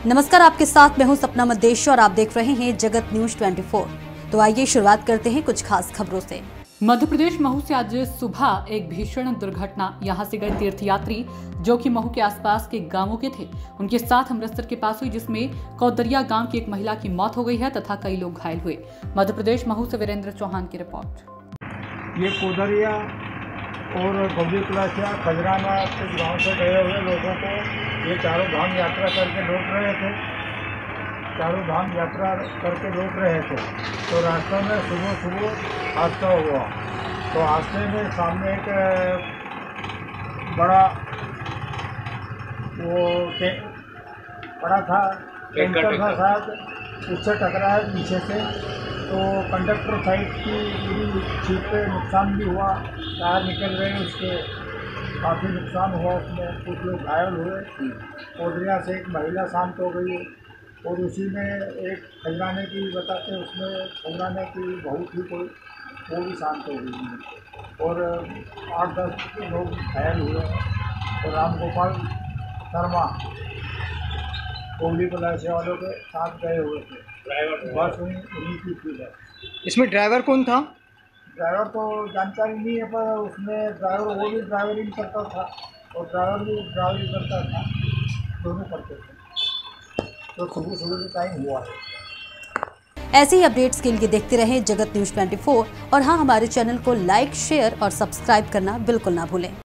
नमस्कार, आपके साथ मैं हूं सपना मदेश और आप देख रहे हैं जगत न्यूज 24। तो आइए शुरुआत करते हैं कुछ खास खबरों से। मध्य प्रदेश महू से आज सुबह एक भीषण दुर्घटना। यहां से गए तीर्थयात्री जो कि महू के आसपास के गांवों के थे, उनके साथ अमृतसर के पास हुई, जिसमें कौदरिया गांव की एक महिला की मौत हो गई है तथा कई लोग घायल हुए। मध्य प्रदेश महू से वीरेंद्र चौहान की रिपोर्ट। ये कौदरिया और गौरी कलासिया खजराना के गाँव से गए हुए लोगों को ये चारों धाम यात्रा करके लौट रहे थे। तो रास्ते में सुबह हादसा हुआ। तो हादसे में सामने एक बड़ा था टैंकर था, शायद उससे टकराया पीछे से। तो कंडक्टर साइड की पूरी सीट पे नुकसान भी हुआ, टायर निकल गए, उसके काफ़ी नुकसान हुआ। उसमें कुछ लोग घायल हुए। कौदरिया से एक महिला शांत हो गई और उसी में एक खजराने की बताते, उसमें खजराने की बहू थी कोई, वो भी शांत हो गई और 8-10 लोग घायल हुए। और रामगोपाल शर्मा कोहली कलासिया वालों के साथ गए हुए थे। बस उन्हीं की थी। इसमें ड्राइवर कौन था? ड्राइवर तो जानकारी नहीं है, पर उसमें ड्राइवर वो भी ड्राइवरिंग करता था और ड्राइवर भी ड्राइवरिंग करता था, दोनों करते थे। तो सुबह के टाइम हुआ है। ऐसे ही अपडेट्स के लिए देखते रहें जगत न्यूज 24 और हाँ, हमारे चैनल को लाइक, शेयर और सब्सक्राइब करना बिल्कुल ना भूलें।